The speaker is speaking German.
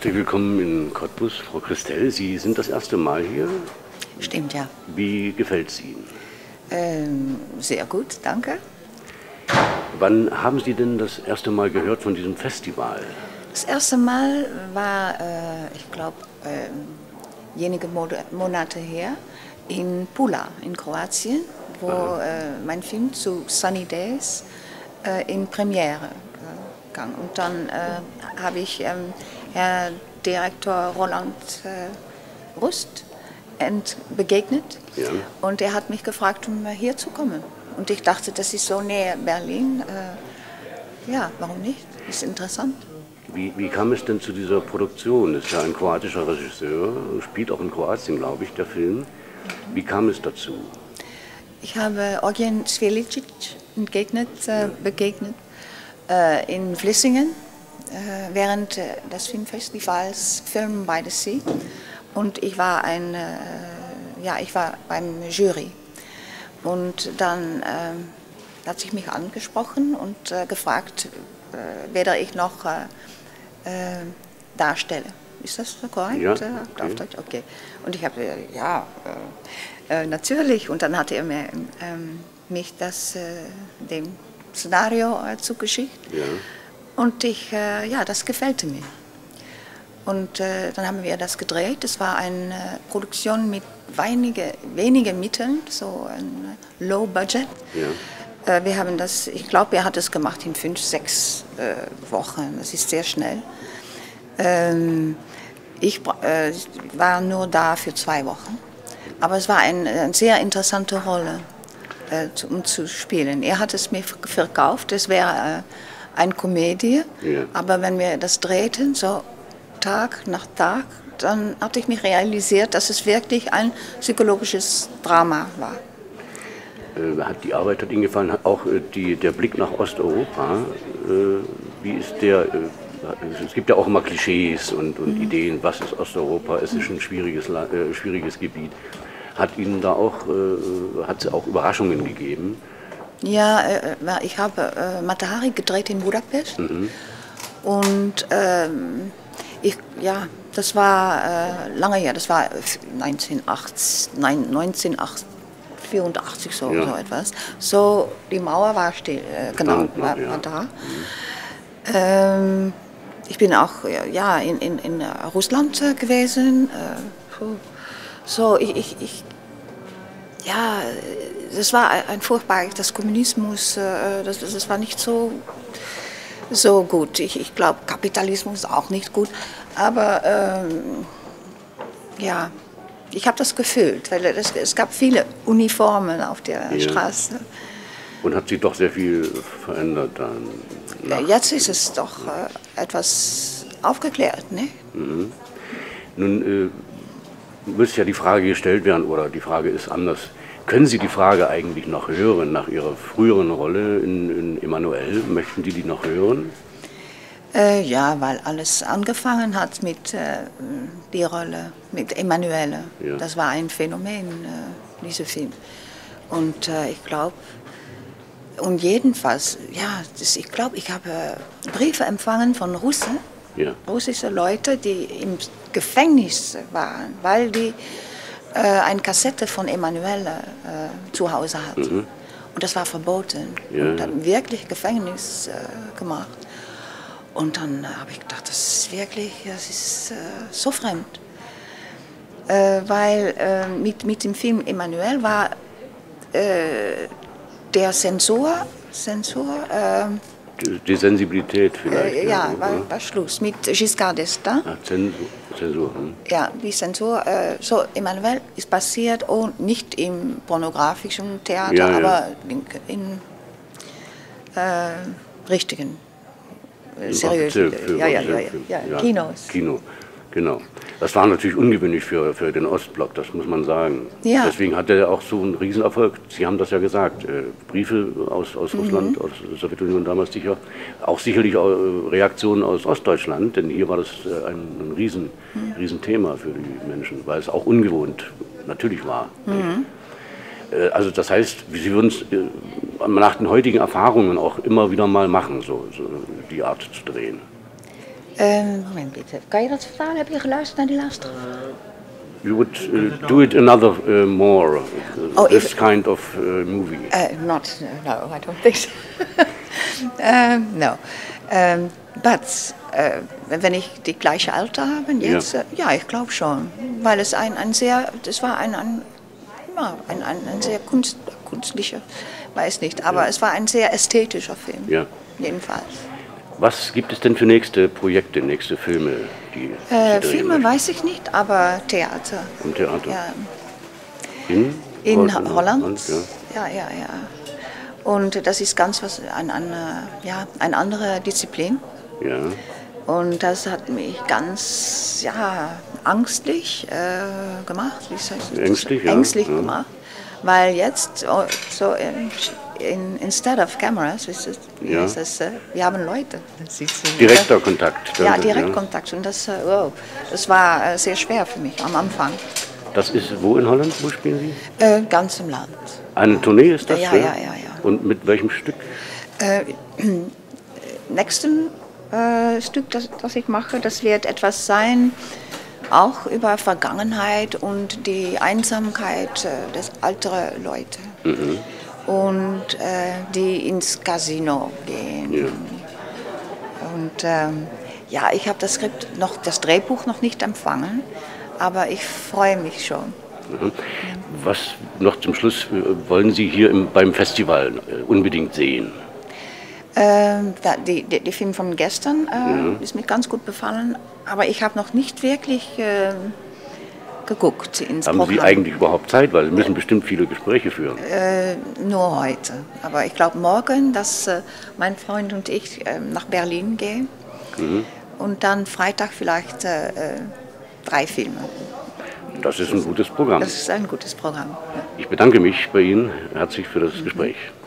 Herzlich willkommen in Cottbus, Frau Christel. Sie sind das erste Mal hier. Stimmt, ja. Wie gefällt es Ihnen? Sehr gut, danke. Wann haben Sie denn das erste Mal gehört von diesem Festival? Das erste Mal war, ich glaube, wenige Monate her in Pula in Kroatien, wo mein Film zu Sunny Days in Premiere ging. Und dann habe ich Herr Direktor Roland Rust begegnet, Ja. und er hat mich gefragt, um hier zu kommen. Und ich dachte, das ist so näher Berlin. Ja, warum nicht? Ist interessant. Wie kam es denn zu dieser Produktion? Das ist ja ein kroatischer Regisseur, spielt auch in Kroatien, glaube ich, der Film. Wie kam es dazu? Ich habe Ognjen Cvjeličić begegnet in Vlissingen während des Filmfestivals Film by the Sea. Und ich war beim Jury. Und dann hat sich mich angesprochen und gefragt, werde ich noch darstelle. Ist das so korrekt? Ja. Auf Deutsch? Okay. Und ich habe ja, natürlich. Und dann hat er mich dem Szenario zugeschickt. Ja. Und das gefällt mir. Und dann haben wir das gedreht. Es war eine Produktion mit wenigen Mitteln, so ein Low Budget. Ja. Wir haben das, ich glaube, er hat es gemacht in 5, 6 Wochen. Das ist sehr schnell. Ich war nur da für 2 Wochen. Aber es war eine sehr interessante Rolle, um zu spielen. Er hat es mir verkauft, es wäre eine Komödie. Ja. Aber wenn wir das drehten, so Tag nach Tag, dann hatte ich mich realisiert, dass es wirklich ein psychologisches Drama war. Die Arbeit hat Ihnen gefallen, auch der Blick nach Osteuropa. Wie ist der? Es gibt ja auch immer Klischees und Ideen, was ist Osteuropa? Es ist ein schwieriges Gebiet. Hat Ihnen da auch, hat es auch Überraschungen gegeben? Ja, ich habe Mata Hari gedreht in Budapest. Und das war lange her, das war 1984 so etwas. So, die Mauer war still, genau, war da. Ich bin auch in Russland gewesen. Das war ein furchtbar, das Kommunismus, das war nicht so gut. Ich glaube, Kapitalismus auch nicht gut. Aber ich habe das gefühlt, weil es gab viele Uniformen auf der Straße. Und hat sich doch sehr viel verändert dann? Jetzt ist es doch etwas aufgeklärt, ne? Nun müsste ja die Frage gestellt werden, oder die Frage ist anders. Können Sie die Frage eigentlich noch hören, nach Ihrer früheren Rolle in Emanuelle? Möchten Sie die noch hören? Ja, weil alles angefangen hat mit die Rolle, mit Emanuelle. Ja. Das war ein Phänomen, dieser Film. Und ich glaube, und jedenfalls, ich glaube, ich habe Briefe empfangen von Russen, russische Leute, die im Gefängnis waren, weil die eine Kassette von Emanuelle zu Hause hatten. Und das war verboten. Ja. Und dann wirklich Gefängnis gemacht. Und dann habe ich gedacht, das ist so fremd. Weil mit dem Film Emanuelle war der Zensur Die Sensibilität vielleicht. war Schluss. Mit Giscard d'Estaing. Zensur. Ja, die Zensur. Emanuelle ist passiert nicht im pornografischen Theater, aber in richtigen, seriösen Kinos. Kino, genau. Das war natürlich ungewöhnlich für den Ostblock, das muss man sagen. Ja. Deswegen hat er auch so einen Riesenerfolg. Sie haben das ja gesagt. Briefe aus Russland, aus der Sowjetunion damals sicher. Auch sicherlich Reaktionen aus Ostdeutschland, denn hier war das ein Riesenthema für die Menschen, weil es auch ungewohnt natürlich war. Also das heißt, Sie würden es nach den heutigen Erfahrungen auch immer wieder mal machen, so die Art zu drehen. Moment bitte, kan je dat vertalen? Heb je geluisterd naar die laatste? You would do it another more, this kind of movie. No, I don't think so. No. But wenn ich die gleiche Alter habe jetzt, ja, ich glaube schon, weil es das war ein sehr kunstlicher, weiß nicht, aber es war ein sehr ästhetischer Film, jedenfalls. Was gibt es denn für nächste Projekte, nächste Filme? Filme weiß ich nicht, aber Theater. Im Theater? Ja. In Holland? Ja. Und das ist ganz eine andere Disziplin. Ja. Und das hat mich ganz ängstlich gemacht. Wie soll ich das? Ängstlich gemacht. Weil jetzt so instead of cameras, wir haben Leute. Direkter Kontakt. Ja, Direktkontakt. Und das war sehr schwer für mich am Anfang. Das ist wo in Holland? Wo spielen Sie? Ganz im Land. Eine Tournee ist das? Ja. Und mit welchem Stück? Nächsten Stück, das ich mache, das wird etwas sein, auch über Vergangenheit und die Einsamkeit des älteren Leute. Mhm. Und die ins Casino gehen. Ja. Und ich habe das Drehbuch noch nicht empfangen, aber ich freue mich schon. Mhm. Was noch zum Schluss wollen Sie hier beim Festival unbedingt sehen? Die Film von gestern ist mir ganz gut gefallen, aber ich habe noch nicht wirklich geguckt ins Programm. Haben Sie eigentlich überhaupt Zeit, weil Sie müssen bestimmt viele Gespräche führen? Nur heute, aber ich glaube morgen, dass mein Freund und ich nach Berlin gehen und dann Freitag vielleicht 3 Filme. Das ist ein gutes Programm. Das ist ein gutes Programm. Ja. Ich bedanke mich bei Ihnen herzlich für das Gespräch.